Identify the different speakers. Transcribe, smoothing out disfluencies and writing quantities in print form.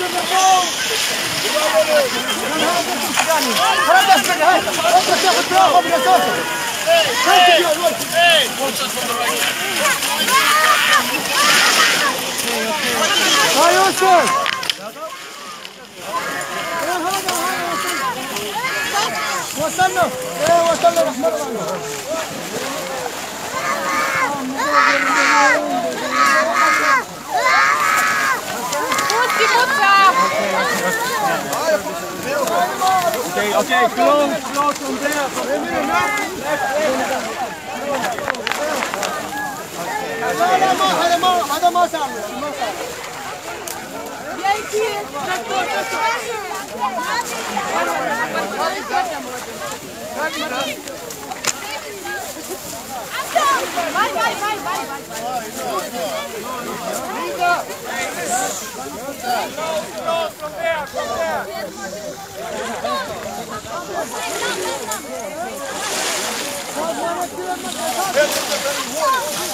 Speaker 1: وصلنا وصلنا رحمة الله Okay, close from there. هذا ما صار Close from there.